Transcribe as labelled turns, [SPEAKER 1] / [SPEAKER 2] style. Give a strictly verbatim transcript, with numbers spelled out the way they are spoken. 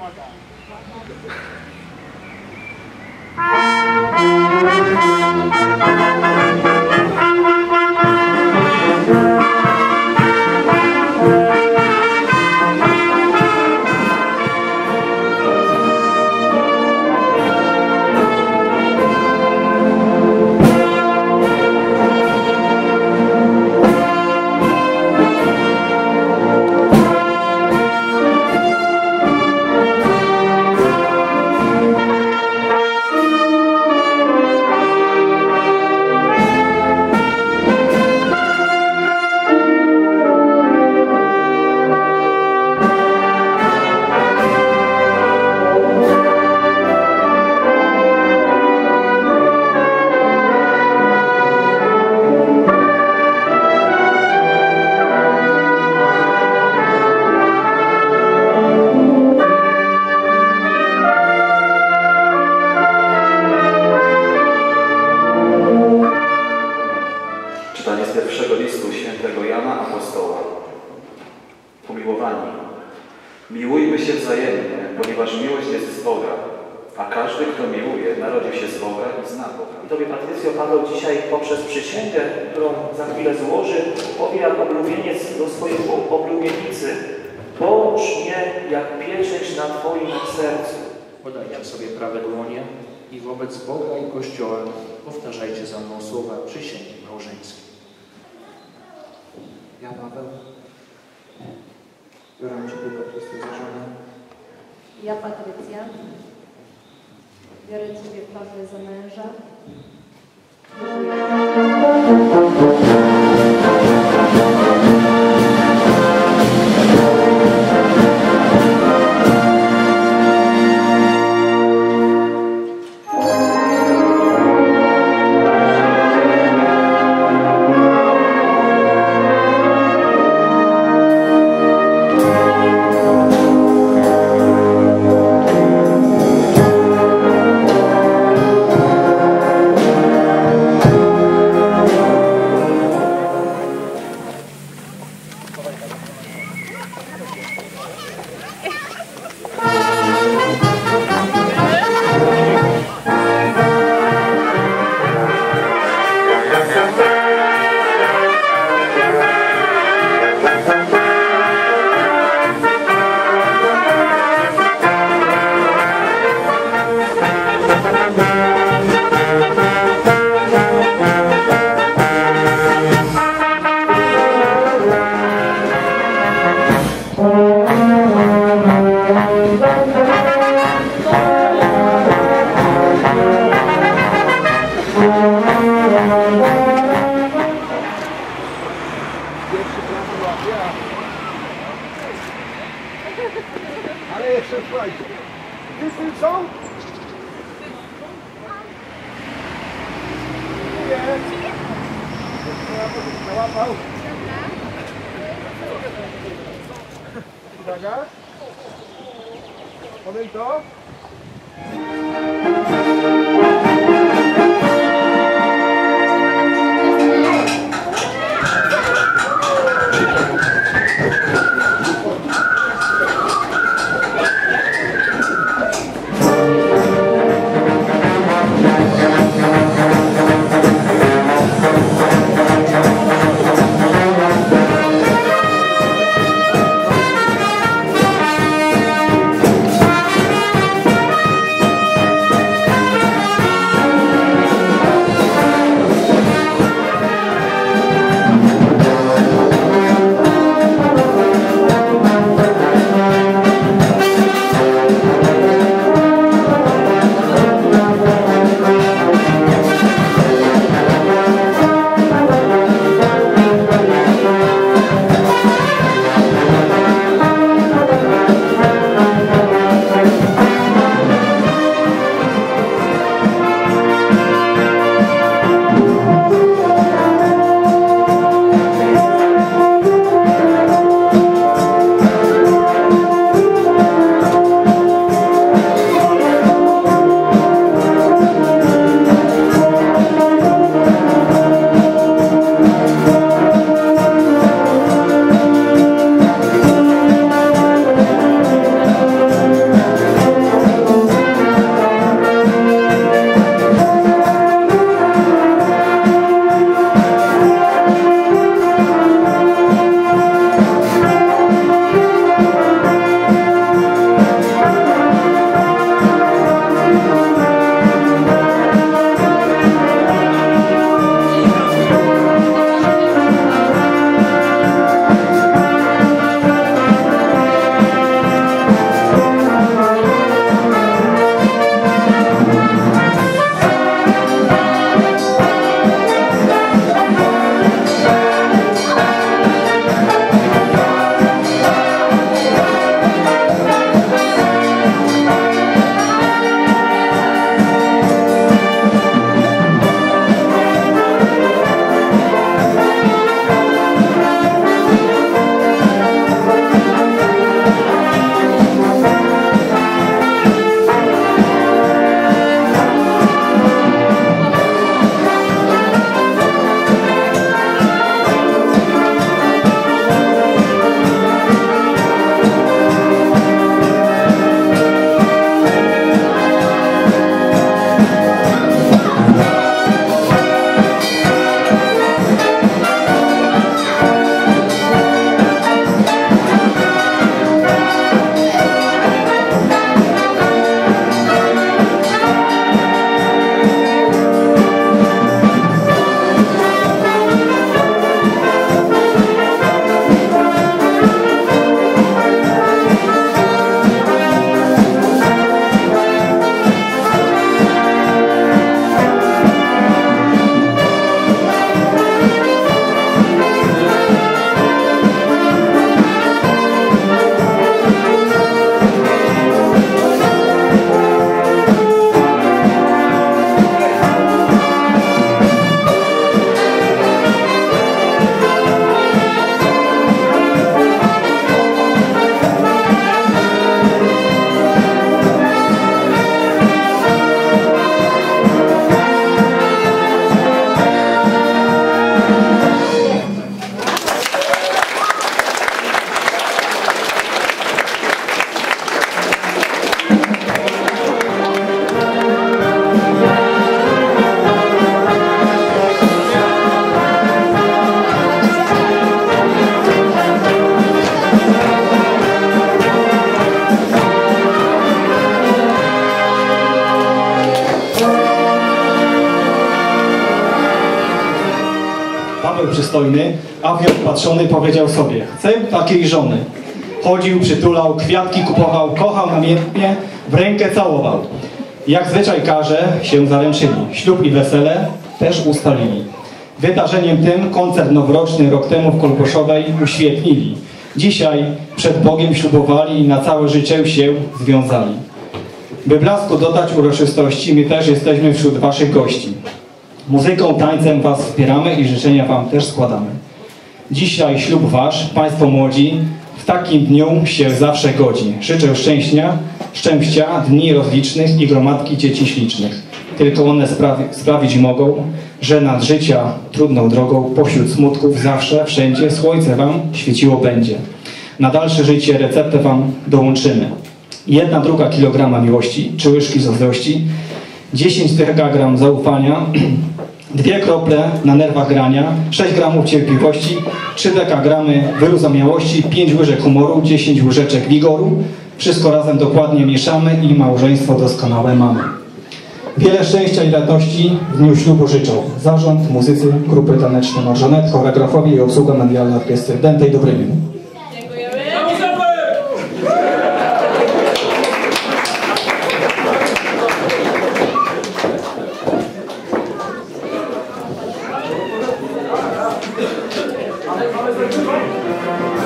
[SPEAKER 1] Miłujmy się wzajemnie, ponieważ miłość jest z Boga, a każdy, kto miłuje, narodził się z Boga i zna Boga.
[SPEAKER 2] I Tobie, Patrycjo, Paweł dzisiaj poprzez przysięgę, którą za chwilę złoży, powie jak oblubieniec do swojej oblubienicy: połóż mnie jak pieczęć na Twoim sercu.
[SPEAKER 3] Podajcie sobie prawe dłonie i wobec Boga i Kościoła powtarzajcie za mną słowa przysięgi małżeńskiej. Ja, Paweł, biorę Ciebie, Patrycjo, za żonę.
[SPEAKER 4] Ja, Patrycja, biorę Ciebie, Paweł, za męża.
[SPEAKER 5] Ale jeszcze słuchajcie, wszyscy są? Nie. Ja bym załapał. Uwaga. Powiem to.
[SPEAKER 6] dostojny, a wpatrzony powiedział sobie: chcę takiej żony. Chodził, przytulał, kwiatki kupował, kochał namiętnie, w rękę całował. Jak zwyczaj każe, się zaręczyli. Ślub i wesele też ustalili. Wydarzeniem tym koncert noworoczny rok temu w Kolbuszowej uświetnili. Dzisiaj przed Bogiem ślubowali i na całe życie się związali. By blasku dodać uroczystości, my też jesteśmy wśród waszych gości. Muzyką, tańcem was wspieramy i życzenia wam też składamy. Dzisiaj ślub wasz, państwo młodzi, w takim dniu się zawsze godzi. Życzę szczęścia, szczęścia, dni rozlicznych i gromadki dzieci ślicznych. Tylko one sprawi sprawić mogą, że nad życia trudną drogą, pośród smutków zawsze, wszędzie słońce wam świeciło będzie. Na dalsze życie receptę wam dołączymy. Jedna druga kilograma miłości, czy łyżki zazdrości, dziesięć dekagram zaufania, dwie krople na nerwach grania, sześć gramów cierpliwości, trzy dekagramy wyrozumiałości, pięć łyżek humoru, dziesięć łyżeczek wigoru. Wszystko razem dokładnie mieszamy i małżeństwo doskonałe mamy. Wiele szczęścia i radości w dniu ślubu życzą zarząd, muzycy, grupy taneczne Marżonet, choreografowie i obsługa medialna orkiestry Dętej Dobrymi.
[SPEAKER 5] Ale, ale,